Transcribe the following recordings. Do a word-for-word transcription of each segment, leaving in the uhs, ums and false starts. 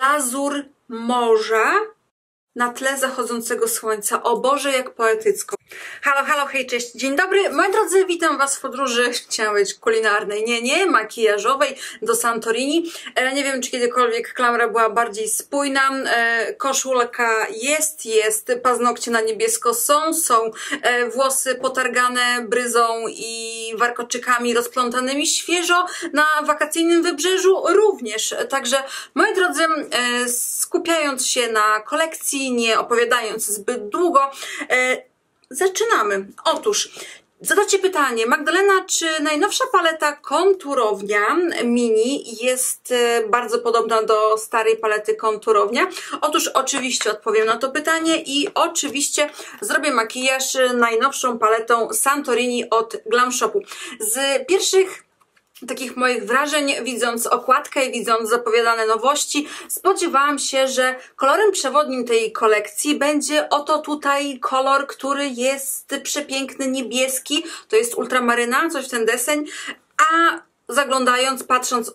Lazur morza na tle zachodzącego słońca. O Boże, jak poetycko. Halo, halo, hej, cześć, dzień dobry. Moi drodzy, witam Was w podróży, chciałam być kulinarnej, nie, nie, makijażowej do Santorini. E, nie wiem, czy kiedykolwiek klamra była bardziej spójna. E, koszulka jest, jest, paznokcie na niebiesko są, są, e, włosy potargane bryzą i warkoczykami rozplątanymi świeżo na wakacyjnym wybrzeżu również. Także, moi drodzy, e, skupiając się na kolekcji, nie opowiadając zbyt długo, e, zaczynamy. Otóż zadacie pytanie, Magdalena, czy najnowsza paleta Konturownia Mini jest bardzo podobna do starej palety Konturownia? Otóż oczywiście odpowiem na to pytanie i oczywiście zrobię makijaż najnowszą paletą Santorini od Glam Shopu. Z pierwszych takich moich wrażeń, widząc okładkę i widząc zapowiadane nowości, spodziewałam się, że kolorem przewodnim tej kolekcji będzie oto tutaj kolor, który jest przepiękny, niebieski, to jest ultramaryna, coś w ten deseń, a zaglądając, patrząc,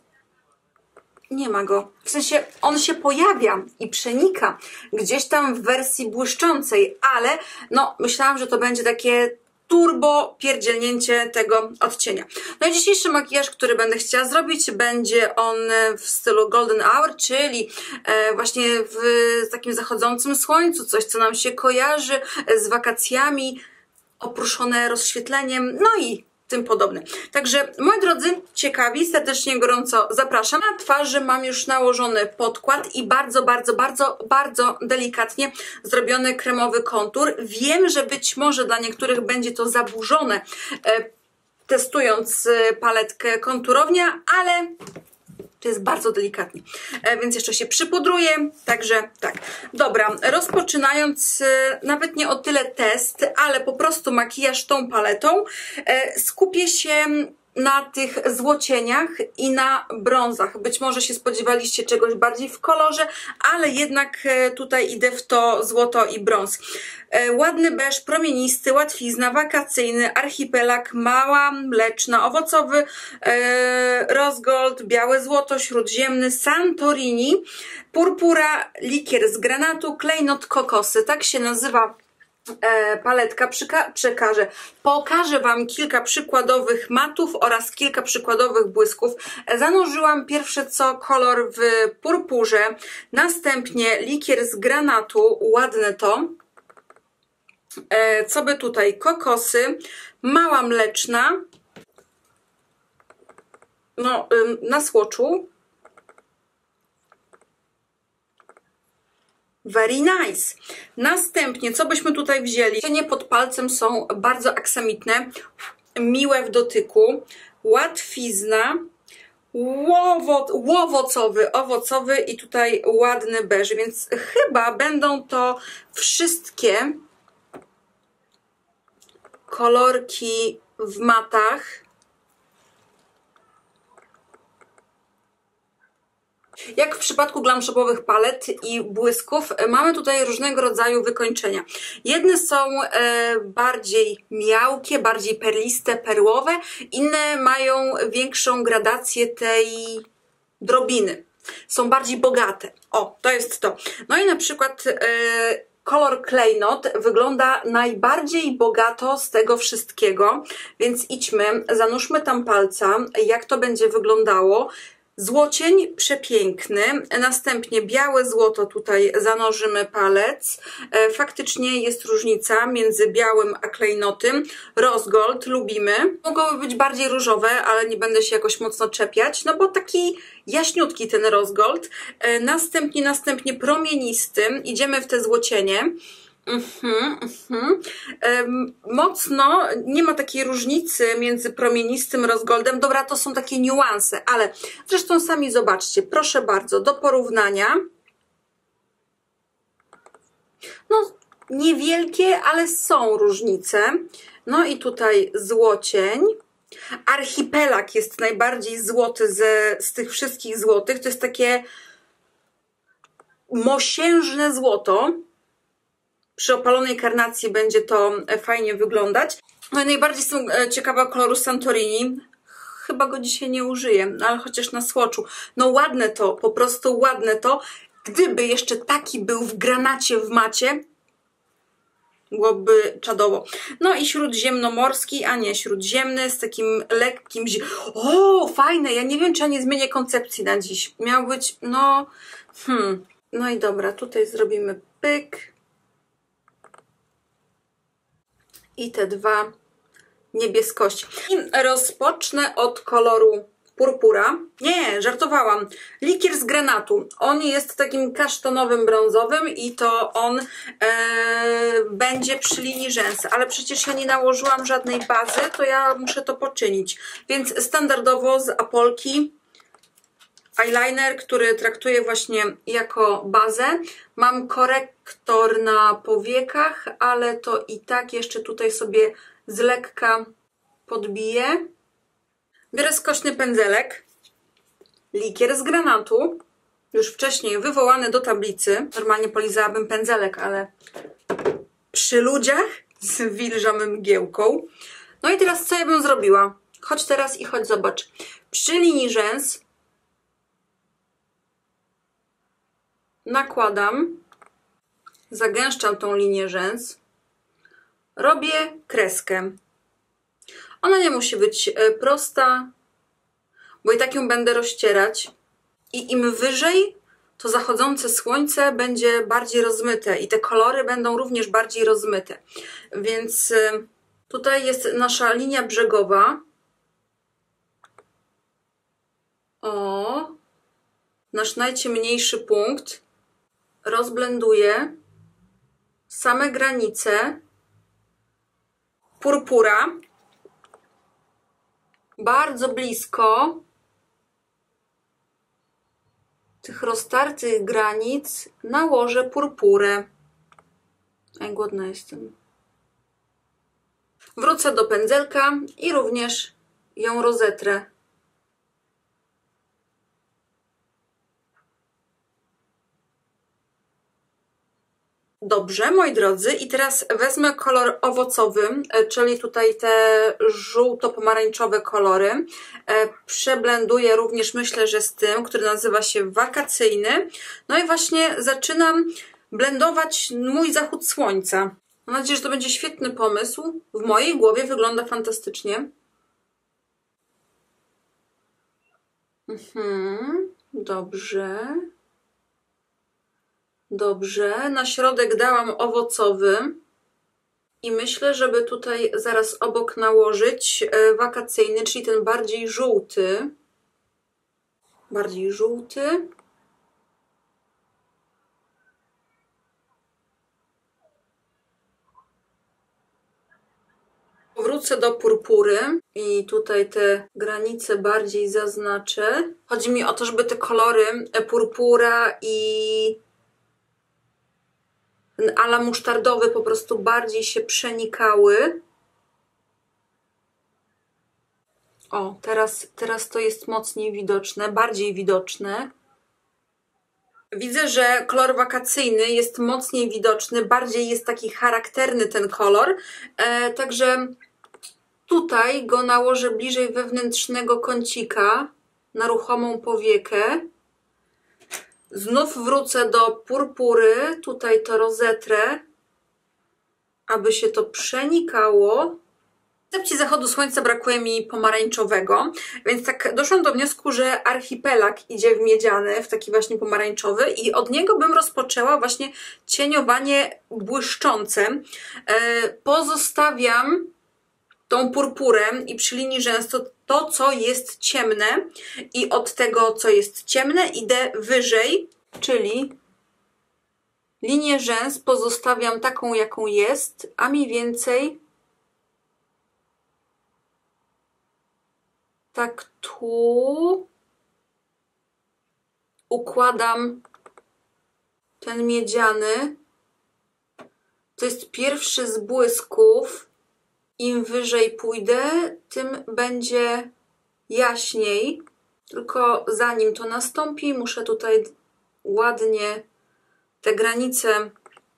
nie ma go. W sensie on się pojawia i przenika gdzieś tam w wersji błyszczącej, ale no myślałam, że to będzie takie turbo pierdzielnięcie tego odcienia. No i dzisiejszy makijaż, który będę chciała zrobić, będzie on w stylu Golden Hour, czyli właśnie w takim zachodzącym słońcu, coś co nam się kojarzy z wakacjami, oprószone rozświetleniem, no i tym podobne. Także, moi drodzy, ciekawi, serdecznie gorąco zapraszam. Na twarzy mam już nałożony podkład i bardzo, bardzo, bardzo, bardzo delikatnie zrobiony kremowy kontur. Wiem, że być może dla niektórych będzie to zaburzone, e, testując paletkę Konturownia, ale to jest bardzo delikatnie, e, więc jeszcze się przypudruję, także tak. Dobra, rozpoczynając, e, nawet nie o tyle test, ale po prostu makijaż tą paletą, e, skupię się na tych złocieniach i na brązach. Być może się spodziewaliście czegoś bardziej w kolorze, ale jednak tutaj idę w to złoto i brąz. Ładny beż, promienisty, łatwizna, wakacyjny, archipelag, mała, mleczna, owocowy, rose gold, białe złoto, śródziemny, Santorini, purpura, likier z granatu, klejnot, kokosy. Tak się nazywa paletka. Przekażę, pokażę Wam kilka przykładowych matów oraz kilka przykładowych błysków. Zanurzyłam pierwsze co kolor w purpurze, następnie likier z granatu, ładne to. Co by tutaj? Kokosy, mała mleczna, no na słoczu. Very nice. Następnie, co byśmy tutaj wzięli? Cienie pod palcem są bardzo aksamitne, miłe w dotyku, łatwizna, łowo, łowocowy, owocowy i tutaj ładny beż, więc chyba będą to wszystkie kolorki w matach. Jak w przypadku Glam Shopowych palet i błysków, mamy tutaj różnego rodzaju wykończenia. Jedne są e, bardziej miałkie, bardziej perliste, perłowe, inne mają większą gradację tej drobiny. Są bardziej bogate. O, to jest to. No i na przykład e, kolor klejnot wygląda najbardziej bogato z tego wszystkiego, więc idźmy, zanurzmy tam palca, jak to będzie wyglądało. Złocień przepiękny, następnie białe złoto, tutaj zanurzymy palec. E, faktycznie jest różnica między białym a klejnotym. Rose gold lubimy. Mogłoby być bardziej różowe, ale nie będę się jakoś mocno czepiać, no bo taki jaśniutki ten rose gold. E, następnie, następnie promienisty. Idziemy w te złocienie. Mhm, mhm. Um, mocno, nie ma takiej różnicy między promienistym rose goldem. Dobra, to są takie niuanse, ale zresztą sami zobaczcie, proszę bardzo, do porównania. No, niewielkie, ale są różnice. No i tutaj złocień. Archipelag jest najbardziej złoty ze, z tych wszystkich złotych. To jest takie mosiężne złoto. Przy opalonej karnacji będzie to fajnie wyglądać. No i najbardziej jestem ciekawa koloru Santorini. Chyba go dzisiaj nie użyję, ale chociaż na swatchu. No ładne to, po prostu ładne to. Gdyby jeszcze taki był w granacie w macie, byłoby czadowo. No i śródziemnomorski, a nie śródziemny, z takim lekkim... O, fajne! Ja nie wiem, czy ja nie zmienię koncepcji na dziś. Miał być, no... Hmm. No i dobra, tutaj zrobimy pyk. I te dwa niebieskości. I rozpocznę od koloru purpura. Nie, żartowałam. Likier z granatu. On jest takim kasztanowym, brązowym i to on e, będzie przy linii rzęs. Ale przecież ja nie nałożyłam żadnej bazy, to ja muszę to poczynić. Więc standardowo z Apolki eyeliner, który traktuję właśnie jako bazę. Mam korektor na powiekach, ale to i tak jeszcze tutaj sobie z lekka podbiję. Biorę skośny pędzelek, likier z granatu, już wcześniej wywołany do tablicy. Normalnie polizałabym pędzelek, ale przy ludziach z wilżą mgiełką. No i teraz co ja bym zrobiła? Chodź teraz i chodź zobacz. Przy linii rzęs nakładam, zagęszczam tą linię rzęs, robię kreskę. Ona nie musi być prosta, bo i tak ją będę rozcierać. I im wyżej, to zachodzące słońce będzie bardziej rozmyte i te kolory będą również bardziej rozmyte. Więc tutaj jest nasza linia brzegowa. O, nasz najciemniejszy punkt. Rozblenduję same granice purpura. Bardzo blisko tych roztartych granic nałożę purpurę. Ej, głodna jestem. Wrócę do pędzelka i również ją rozetrę. Dobrze, moi drodzy, i teraz wezmę kolor owocowy, czyli tutaj te żółto-pomarańczowe kolory. Przeblenduję również, myślę, że z tym, który nazywa się wakacyjny. No i właśnie zaczynam blendować mój zachód słońca. Mam nadzieję, że to będzie świetny pomysł. W mojej głowie wygląda fantastycznie. Mhm, dobrze. Dobrze, na środek dałam owocowy i myślę, żeby tutaj zaraz obok nałożyć wakacyjny, czyli ten bardziej żółty. Bardziej żółty. Wrócę do purpury i tutaj te granice bardziej zaznaczę. Chodzi mi o to, żeby te kolory purpura i ala musztardowy po prostu bardziej się przenikały. O, teraz, teraz to jest mocniej widoczne, bardziej widoczne. Widzę, że kolor wakacyjny jest mocniej widoczny, bardziej jest taki charakterny ten kolor, e, także tutaj go nałożę bliżej wewnętrznego kącika na ruchomą powiekę. Znów wrócę do purpury, tutaj to rozetrę, aby się to przenikało. W koncepcji zachodu słońca brakuje mi pomarańczowego, więc tak doszłam do wniosku, że archipelag idzie w miedziany, w taki właśnie pomarańczowy i od niego bym rozpoczęła właśnie cieniowanie błyszczące. Pozostawiam tą purpurę i przy linii rzęs to, to, co jest ciemne i od tego, co jest ciemne, idę wyżej, czyli linię rzęs pozostawiam taką, jaką jest, a mniej więcej tak tu układam ten miedziany. To jest pierwszy z błysków. Im wyżej pójdę, tym będzie jaśniej. Tylko zanim to nastąpi, muszę tutaj ładnie te granice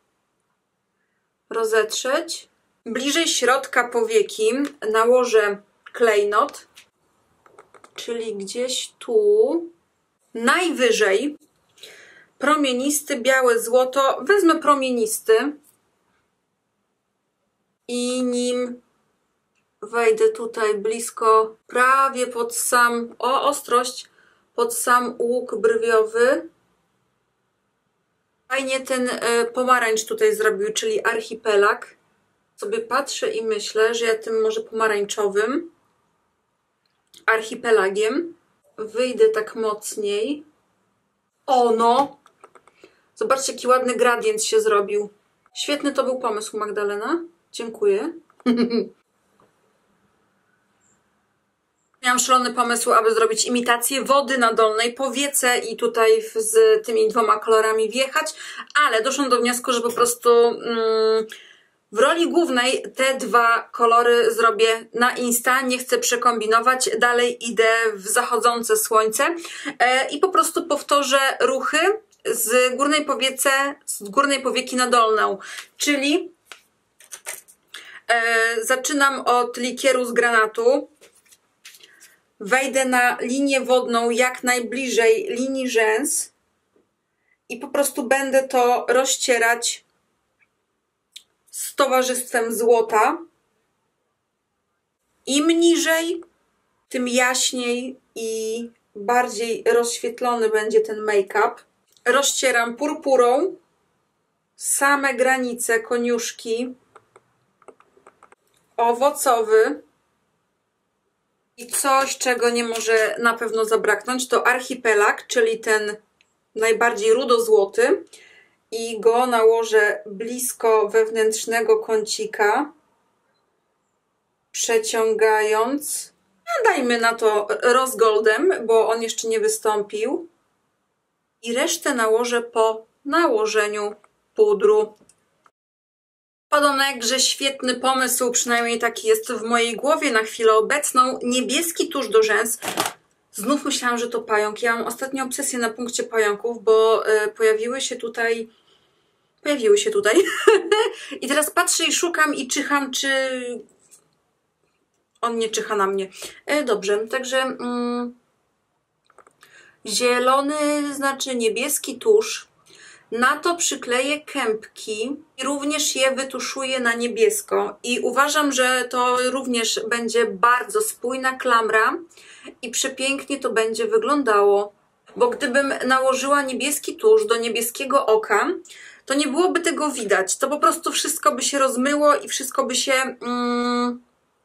rozetrzeć. Bliżej środka powieki nałożę klejnot, czyli gdzieś tu. Najwyżej promienisty, białe złoto. Wezmę promienisty i nim wejdę tutaj blisko, prawie pod sam, o ostrość, pod sam łuk brwiowy. Fajnie ten pomarańcz tutaj zrobił, czyli archipelag. Sobie patrzę i myślę, że ja tym może pomarańczowym archipelagiem wyjdę tak mocniej. O no! Zobaczcie, jaki ładny gradient się zrobił. Świetny to był pomysł, Magdalena. Dziękuję. Miałam szalony pomysł, aby zrobić imitację wody na dolnej powiece i tutaj z tymi dwoma kolorami wjechać, ale doszłam do wniosku, że po prostu mm, w roli głównej te dwa kolory zrobię na Insta. Nie chcę przekombinować, dalej idę w zachodzące słońce e, i po prostu powtórzę ruchy z górnej powiece, z górnej powieki na dolną, czyli e, zaczynam od likieru z granatu. Wejdę na linię wodną jak najbliżej linii rzęs i po prostu będę to rozcierać z towarzystwem złota. Im niżej, tym jaśniej i bardziej rozświetlony będzie ten make-up. Rozcieram purpurą same granice koniuszki, owocowy. I coś, czego nie może na pewno zabraknąć, to archipelag, czyli ten najbardziej rudozłoty. I go nałożę blisko wewnętrznego kącika, przeciągając. Dajmy na to rose goldem, bo on jeszcze nie wystąpił. I resztę nałożę po nałożeniu pudru. Podobno, że świetny pomysł, przynajmniej taki jest w mojej głowie na chwilę obecną, niebieski tusz do rzęs. Znów myślałam, że to pająk. Ja mam ostatnio obsesję na punkcie pająków, bo y, pojawiły się tutaj... Pojawiły się tutaj. I teraz patrzę i szukam i czyham, czy... On nie czyha na mnie. E, dobrze, także... Mm, zielony, znaczy niebieski tusz. Na to przykleję kępki i również je wytuszuję na niebiesko. I uważam, że to również będzie bardzo spójna klamra i przepięknie to będzie wyglądało. Bo gdybym nałożyła niebieski tusz do niebieskiego oka, to nie byłoby tego widać. To po prostu wszystko by się rozmyło i wszystko by się... Mm,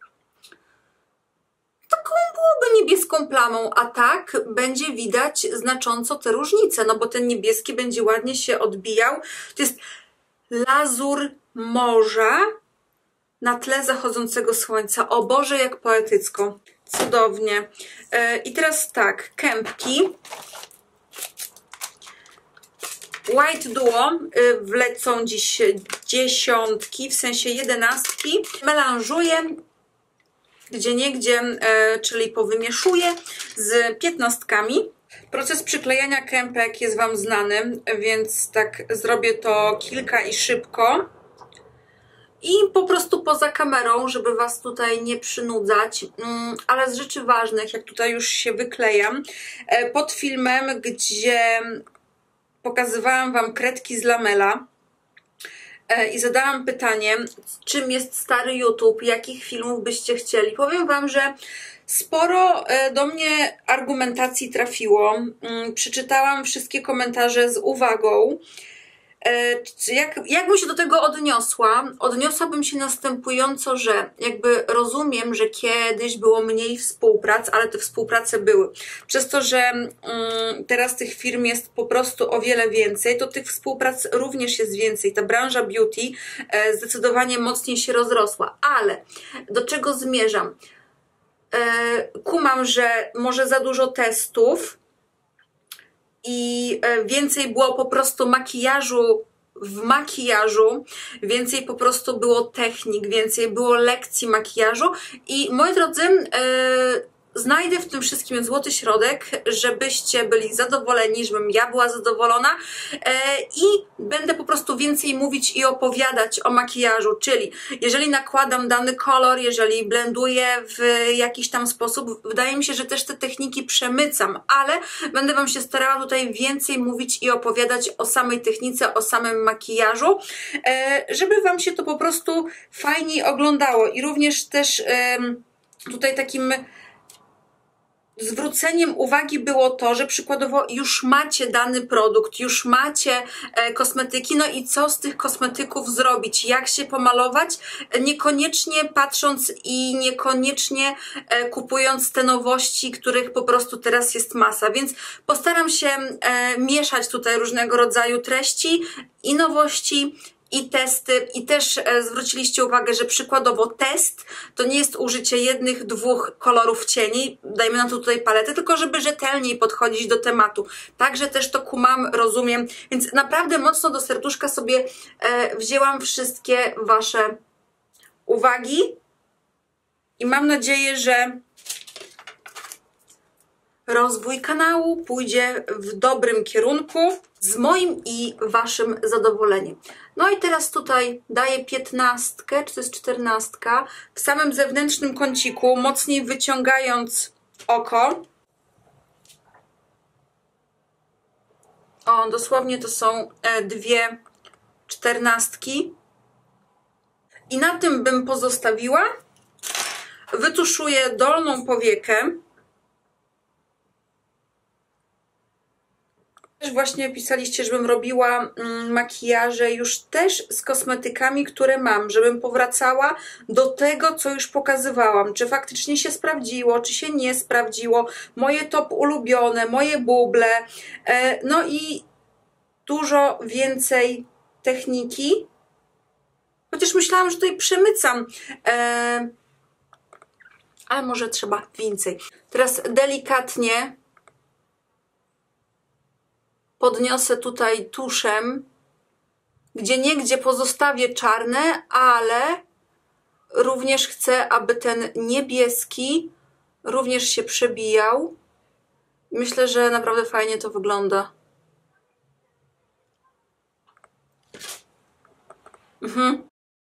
taką byłoby niebieską plamą, a tak będzie widać znacząco te różnice, no bo ten niebieski będzie ładnie się odbijał. To jest lazur morza na tle zachodzącego słońca. O Boże, jak poetycko. Cudownie. I teraz tak, kępki. White Duo wlecą dziś dziesiątki, w sensie jedenastki. Melanżuję gdzieniegdzie, e, czyli powymieszuję z piętnastkami. Proces przyklejania kępek jest Wam znany, więc tak zrobię to kilka i szybko. I po prostu poza kamerą, żeby Was tutaj nie przynudzać, mm, ale z rzeczy ważnych, jak tutaj już się wyklejam, e, pod filmem, gdzie pokazywałam Wam kredki z lamela, i zadałam pytanie, czym jest stary YouTube, jakich filmów byście chcieli. Powiem Wam, że sporo do mnie argumentacji trafiło. Przeczytałam wszystkie komentarze z uwagą. Jak, jakbym się do tego odniosła? Odniosłabym się następująco, że jakby rozumiem, że kiedyś było mniej współprac, ale te współprace były. Przez to, że mm, teraz tych firm jest po prostu o wiele więcej, to tych współprac również jest więcej. Ta branża beauty e, zdecydowanie mocniej się rozrosła. Ale do czego zmierzam? E, kumam, że może za dużo testów, i więcej było po prostu makijażu w makijażu, więcej po prostu było technik, więcej było lekcji makijażu i moi drodzy, znajdę w tym wszystkim złoty środek, żebyście byli zadowoleni, żebym ja była zadowolona e, i będę po prostu więcej mówić i opowiadać o makijażu, czyli jeżeli nakładam dany kolor, jeżeli blenduję w jakiś tam sposób, wydaje mi się, że też te techniki przemycam, ale będę Wam się starała tutaj więcej mówić i opowiadać o samej technice, o samym makijażu, e, żeby Wam się to po prostu fajniej oglądało i również też e, tutaj takim zwróceniem uwagi było to, że przykładowo już macie dany produkt, już macie e, kosmetyki, no i co z tych kosmetyków zrobić, jak się pomalować, niekoniecznie patrząc i niekoniecznie e, kupując te nowości, których po prostu teraz jest masa, więc postaram się e, mieszać tutaj różnego rodzaju treści i nowości, i testy, i też e, zwróciliście uwagę, że przykładowo test to nie jest użycie jednych, dwóch kolorów cieni, dajmy na to tutaj paletę, tylko żeby rzetelniej podchodzić do tematu. Także też to kumam, rozumiem, więc naprawdę mocno do serduszka sobie e, wzięłam wszystkie Wasze uwagi i mam nadzieję, że rozwój kanału pójdzie w dobrym kierunku z moim i Waszym zadowoleniem. No i teraz tutaj daję piętnastkę, czy to jest czternastka, w samym zewnętrznym kąciku, mocniej wyciągając oko. O, dosłownie to są dwie czternastki. I na tym bym pozostawiła. Wytuszuję dolną powiekę. Właśnie pisaliście, żebym robiła makijaże już też z kosmetykami, które mam, żebym powracała do tego, co już pokazywałam, czy faktycznie się sprawdziło, czy się nie sprawdziło, moje top ulubione, moje buble, no i dużo więcej techniki, chociaż myślałam, że tutaj przemycam, ale może trzeba więcej. Teraz delikatnie podniosę tutaj tuszem, gdzie niegdzie pozostawię czarne, ale również chcę, aby ten niebieski również się przebijał. Myślę, że naprawdę fajnie to wygląda. Mhm.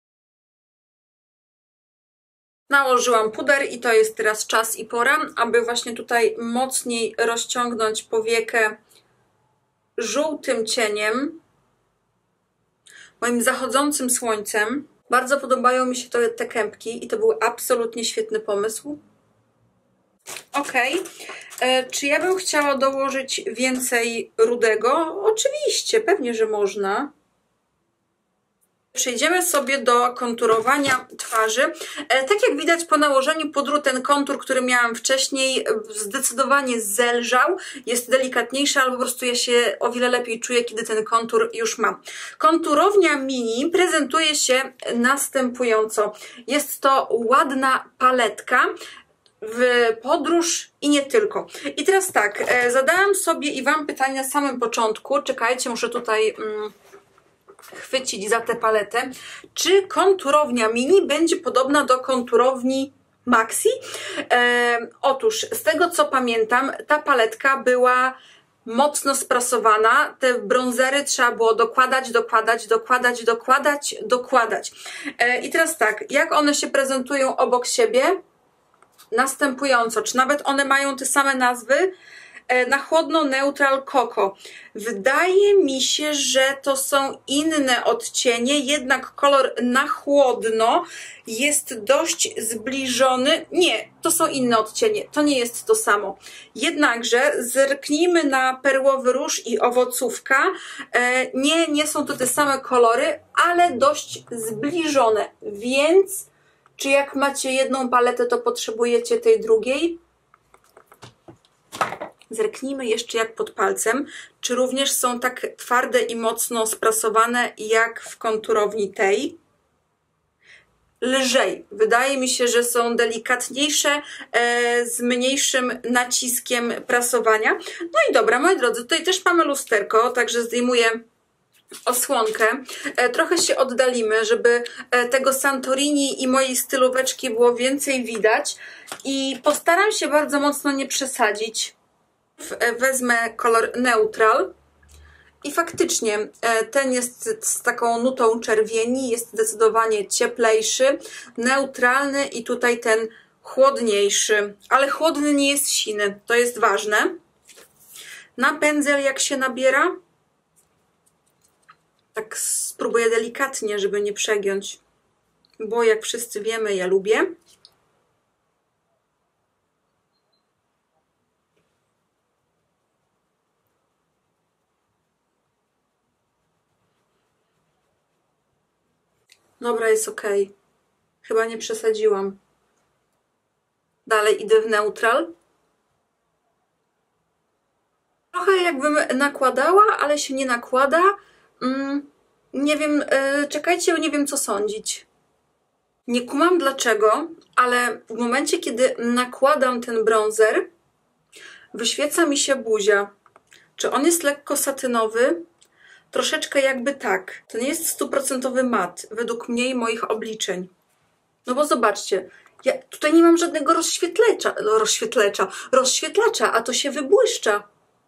Nałożyłam puder i to jest teraz czas i pora, aby właśnie tutaj mocniej rozciągnąć powiekę żółtym cieniem, moim zachodzącym słońcem. Bardzo podobają mi się to, te kępki i to był absolutnie świetny pomysł. Ok, e, czy ja bym chciała dołożyć więcej rudego? Oczywiście, pewnie, że można. Przejdziemy sobie do konturowania twarzy. Tak jak widać po nałożeniu pudru, ten kontur, który miałam wcześniej, zdecydowanie zelżał. Jest delikatniejszy, ale po prostu ja się o wiele lepiej czuję, kiedy ten kontur już mam. Konturownia mini prezentuje się następująco. Jest to ładna paletka w podróż i nie tylko. I teraz tak, zadałam sobie i Wam pytanie na samym początku. Czekajcie, muszę tutaj Mm, chwycić za tę paletę, czy konturownia mini będzie podobna do konturowni maxi? E, otóż, z tego co pamiętam, ta paletka była mocno sprasowana, te bronzery trzeba było dokładać, dokładać, dokładać, dokładać, dokładać. E, I teraz tak, jak one się prezentują obok siebie? Następująco, czy nawet one mają te same nazwy? Na chłodno Neutral Coco. Wydaje mi się, że to są inne odcienie, jednak kolor na chłodno jest dość zbliżony. Nie, to są inne odcienie, to nie jest to samo. Jednakże zerknijmy na perłowy róż i owocówka. Nie, nie są to te same kolory, ale dość zbliżone, więc czy jak macie jedną paletę, to potrzebujecie tej drugiej? Zerknijmy jeszcze jak pod palcem, czy również są tak twarde i mocno sprasowane jak w konturowni tej. Lżej. Wydaje mi się, że są delikatniejsze, e, z mniejszym naciskiem prasowania. No i dobra, moi drodzy, tutaj też mamy lusterko, także zdejmuję osłonkę. E, trochę się oddalimy, żeby e, tego Santorini i mojej stylóweczki było więcej widać. I postaram się bardzo mocno nie przesadzić. E, wezmę kolor neutral. I faktycznie e, ten jest z taką nutą czerwieni, jest zdecydowanie cieplejszy, neutralny i tutaj ten chłodniejszy. Ale chłodny nie jest siny, to jest ważne. Na pędzel jak się nabiera? Tak spróbuję delikatnie, żeby nie przegiąć, bo jak wszyscy wiemy, ja lubię. Dobra, jest ok. Chyba nie przesadziłam. Dalej idę w neutral. Trochę jakbym nakładała, ale się nie nakłada. Mm, nie wiem, yy, czekajcie, nie wiem co sądzić. Nie kumam dlaczego, ale w momencie, kiedy nakładam ten bronzer, wyświeca mi się buzia. Czy on jest lekko satynowy? Troszeczkę jakby tak. To nie jest stuprocentowy mat, według mnie i moich obliczeń. No bo zobaczcie, ja tutaj nie mam żadnego rozświetlacza, rozświetlacza, rozświetlacza, a to się wybłyszcza.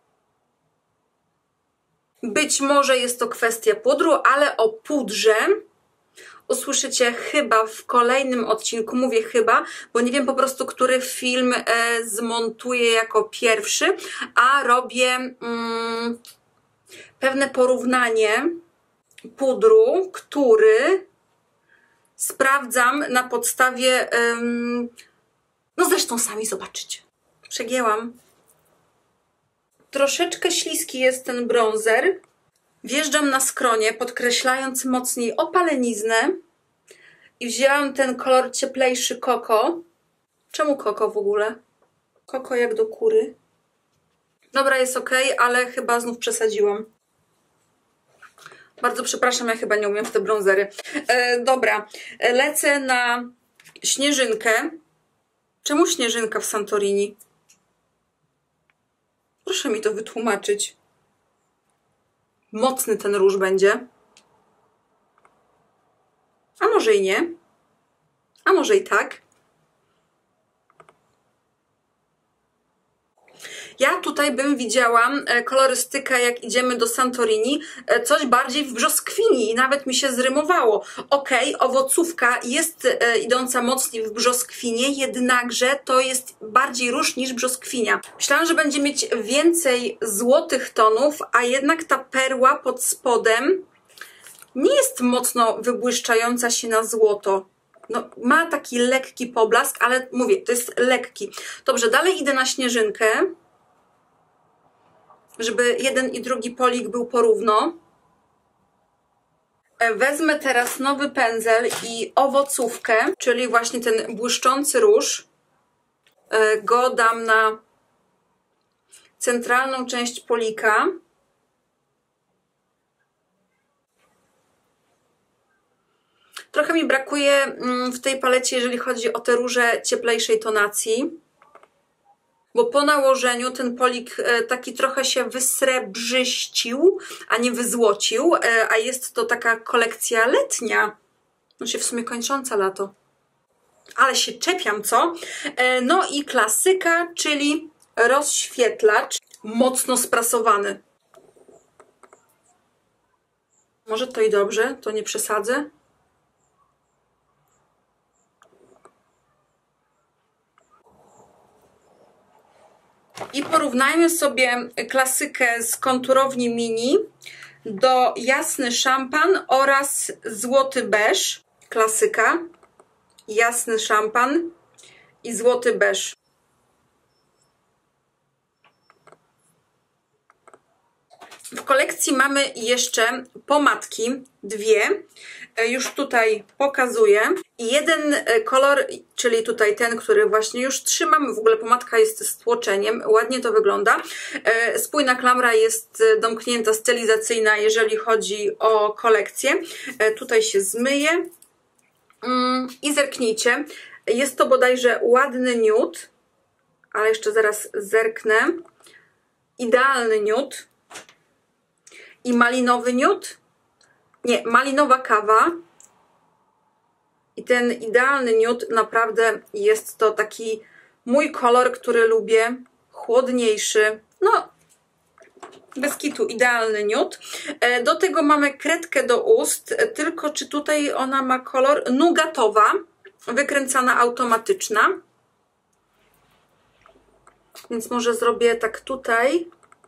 Być może jest to kwestia pudru, ale o pudrze usłyszycie chyba w kolejnym odcinku. Mówię chyba, bo nie wiem po prostu, który film e, zmontuję jako pierwszy, a robię mm, pewne porównanie pudru, który sprawdzam na podstawie, ym, no zresztą sami zobaczycie. Przegięłam. Troszeczkę śliski jest ten bronzer. Wjeżdżam na skronie, podkreślając mocniej opaleniznę i wzięłam ten kolor cieplejszy koko. Czemu koko w ogóle? Koko jak do kury. Dobra, jest ok, ale chyba znów przesadziłam. Bardzo przepraszam, ja chyba nie umiem w te bronzery. E, dobra, lecę na śnieżynkę. Czemu śnieżynka w Santorini? Proszę mi to wytłumaczyć. Mocny ten róż będzie. A może i nie. A może i tak. Ja tutaj bym widziała kolorystykę, jak idziemy do Santorini, coś bardziej w brzoskwini i nawet mi się zrymowało. Okej, okay, owocówka jest e, idąca mocniej w brzoskwinie, jednakże to jest bardziej róż niż brzoskwinia. Myślałam, że będzie mieć więcej złotych tonów, a jednak ta perła pod spodem nie jest mocno wybłyszczająca się na złoto. No, ma taki lekki poblask, ale mówię, to jest lekki. Dobrze, dalej idę na śnieżynkę, żeby jeden i drugi polik był porówno. Wezmę teraz nowy pędzel i owocówkę, czyli właśnie ten błyszczący róż. Go dam na centralną część polika. Trochę mi brakuje w tej palecie, jeżeli chodzi o te róże cieplejszej tonacji, bo po nałożeniu ten polik taki trochę się wysrebrzyścił, a nie wyzłocił, a jest to taka kolekcja letnia, no się w sumie kończąca lato. Ale się czepiam, co? No i klasyka, czyli rozświetlacz mocno sprasowany. Może to i dobrze, to nie przesadzę. I porównajmy sobie klasykę z konturowni mini do jasny szampan oraz złoty beż. Klasyka, jasny szampan i złoty beż. W kolekcji mamy jeszcze pomadki, dwie, już tutaj pokazuję. I jeden kolor, czyli tutaj ten, który właśnie już trzymam, w ogóle pomadka jest z tłoczeniem, ładnie to wygląda. Spójna klamra jest domknięta, stylizacyjna, jeżeli chodzi o kolekcję. Tutaj się zmyje i zerknijcie. Jest to bodajże ładny nude, ale jeszcze zaraz zerknę. Idealny nude. I malinowy nude nie, malinowa kawa. I ten idealny nude, naprawdę jest to taki mój kolor, który lubię, chłodniejszy, no bez kitu, idealny nude. Do tego mamy kredkę do ust, tylko czy tutaj ona ma kolor nugatowa, wykręcana automatyczna. Więc może zrobię tak tutaj.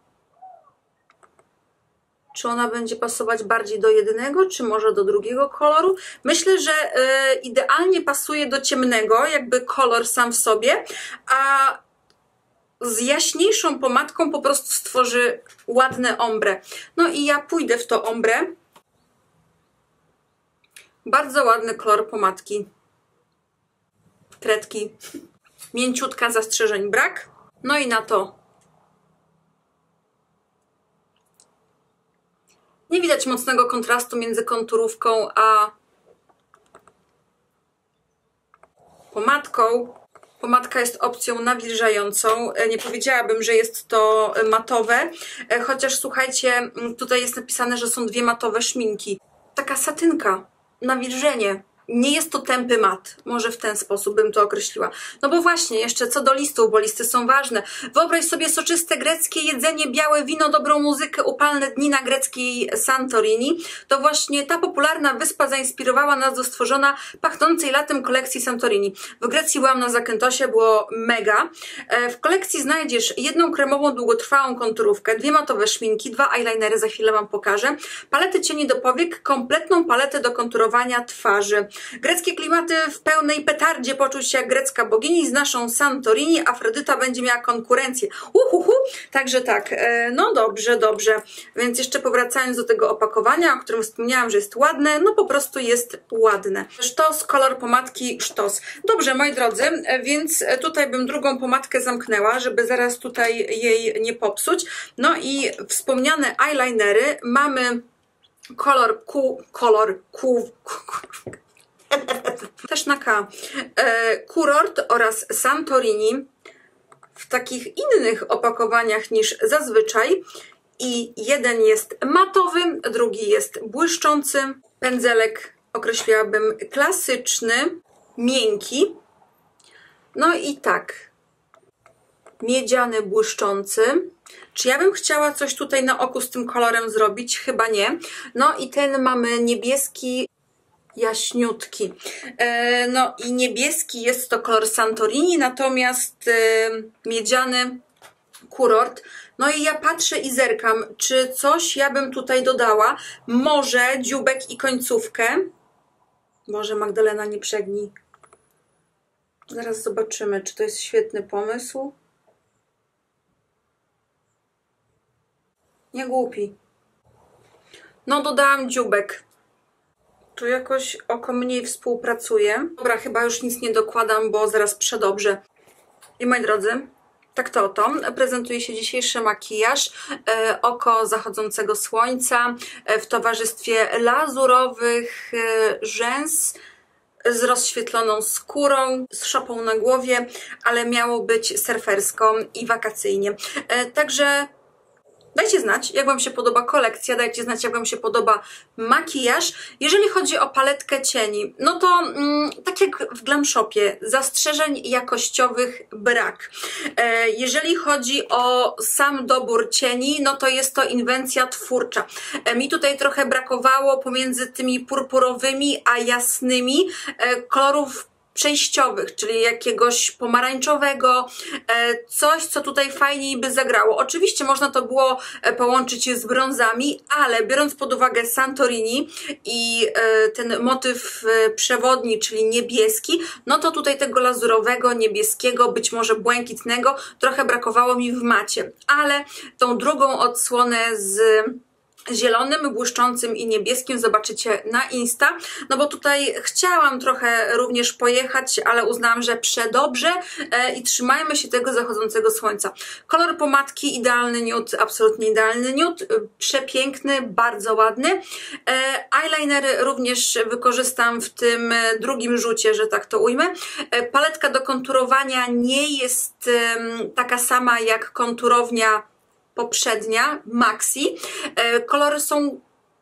Czy ona będzie pasować bardziej do jednego, czy może do drugiego koloru? Myślę, że y, idealnie pasuje do ciemnego, jakby kolor sam w sobie, a z jaśniejszą pomadką po prostu stworzy ładne ombre. No i ja pójdę w to ombre. Bardzo ładny kolor pomadki. Kredki. Mięciutka, zastrzeżeń brak. No i na to nie widać mocnego kontrastu między konturówką a pomadką. Pomadka jest opcją nawilżającą. Nie powiedziałabym, że jest to matowe, chociaż słuchajcie, tutaj jest napisane, że są dwie matowe szminki. Taka satynka, nawilżenie. Nie jest to tępy mat, może w ten sposób bym to określiła. No bo właśnie, jeszcze co do listów, bo listy są ważne. Wyobraź sobie soczyste greckie jedzenie, białe wino, dobrą muzykę, upalne dni na greckiej Santorini. To właśnie ta popularna wyspa zainspirowała nas do stworzona pachnącej latem kolekcji Santorini. W Grecji byłam na Zakyntosie, było mega. W kolekcji znajdziesz jedną kremową, długotrwałą konturówkę, dwie matowe szminki, dwa eyelinery, za chwilę wam pokażę, palety cieni do powiek, kompletną paletę do konturowania twarzy. Greckie klimaty w pełnej petardzie, poczuć się jak grecka bogini z naszą Santorini. Afrodyta będzie miała konkurencję. Uhuhu. Także tak, no dobrze, dobrze. Więc jeszcze powracając do tego opakowania, o którym wspomniałam, że jest ładne, no po prostu jest ładne. Sztos, kolor pomadki, sztos. Dobrze, moi drodzy, więc tutaj bym drugą pomadkę zamknęła, żeby zaraz tutaj jej nie popsuć. No i wspomniane eyelinery mamy kolor Q, kolor Q, też na K, e, Kurort oraz Santorini w takich innych opakowaniach niż zazwyczaj i jeden jest matowy, drugi jest błyszczący. Pędzelek określiłabym klasyczny, miękki. No i tak, miedziany, błyszczący. Czy ja bym chciała coś tutaj na oku z tym kolorem zrobić? Chyba nie. No i ten mamy niebieski, jaśniutki. E, no i niebieski jest to kolor Santorini, natomiast e, miedziany Kurort. No i ja patrzę i zerkam, czy coś ja bym tutaj dodała. Może dzióbek i końcówkę. Może Magdalena, nie przegnij. Zaraz zobaczymy, czy to jest świetny pomysł. Nie głupi. No dodałam dzióbek. Tu jakoś oko mniej współpracuje. Dobra, chyba już nic nie dokładam, bo zaraz przedobrze. I moi drodzy, tak to oto prezentuje się dzisiejszy makijaż. E, oko zachodzącego słońca e, w towarzystwie lazurowych e, rzęs z rozświetloną skórą, z szopą na głowie, ale miało być surfersko i wakacyjnie. E, także dajcie znać, jak wam się podoba kolekcja, dajcie znać, jak wam się podoba makijaż. Jeżeli chodzi o paletkę cieni, no to mm, tak jak w Glam Shopie, zastrzeżeń jakościowych brak. E, jeżeli chodzi o sam dobór cieni, no to jest to inwencja twórcza. E, mi tutaj trochę brakowało pomiędzy tymi purpurowymi a jasnymi e, kolorów przejściowych, czyli jakiegoś pomarańczowego, coś, co tutaj fajniej by zagrało. Oczywiście można to było połączyć z brązami, ale biorąc pod uwagę Santorini i ten motyw przewodni, czyli niebieski, no to tutaj tego lazurowego, niebieskiego, być może błękitnego trochę brakowało mi w macie, ale tą drugą odsłonę z zielonym, błyszczącym i niebieskim zobaczycie na Insta, no bo tutaj chciałam trochę również pojechać, ale uznałam, że przedobrze e, i trzymajmy się tego zachodzącego słońca. Kolor pomadki idealny nude, absolutnie idealny nude, przepiękny, bardzo ładny. E, eyelinery również wykorzystam w tym drugim rzucie, że tak to ujmę. E, paletka do konturowania nie jest e, taka sama jak konturownia poprzednia, Maxi. Kolory są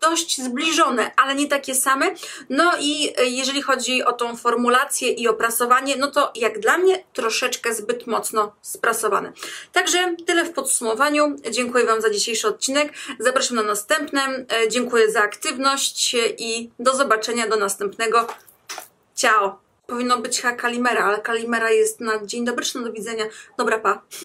dość zbliżone, ale nie takie same. No i jeżeli chodzi o tą formulację i oprasowanie, no to jak dla mnie troszeczkę zbyt mocno sprasowane. Także tyle w podsumowaniu. Dziękuję Wam za dzisiejszy odcinek. Zapraszam na następne. Dziękuję za aktywność i do zobaczenia do następnego. Ciao! Powinno być Kalimera, ale Kalimera jest na dzień dobry czy na do widzenia. Dobra, pa!